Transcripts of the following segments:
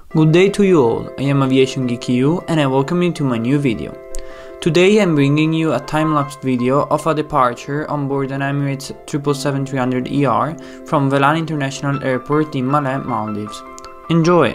Good day to you all, I am Aviation Geek EU and I welcome you to my new video. Today I'm bringing you a time-lapse video of a departure on board an Emirates 777-300ER from Velan International Airport in Malé, Maldives. Enjoy!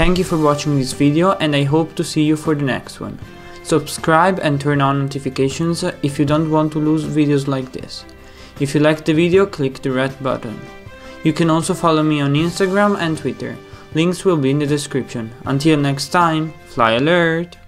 Thank you for watching this video, and I hope to see you for the next one. Subscribe and turn on notifications if you don't want to lose videos like this. If you liked the video, click the red button. You can also follow me on Instagram and Twitter. Links will be in the description. Until next time, fly alert!